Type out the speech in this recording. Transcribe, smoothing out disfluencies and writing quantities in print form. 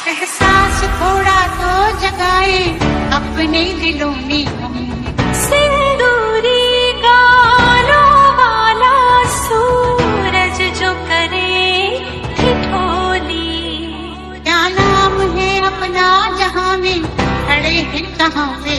एहसास थोड़ा तो जगाए अपने दिलों में हम। सिंदूरी गालों वाला सूरज जो करे ठिठोली। क्या नाम है अपना जहां में खड़े हैं कहाँ पे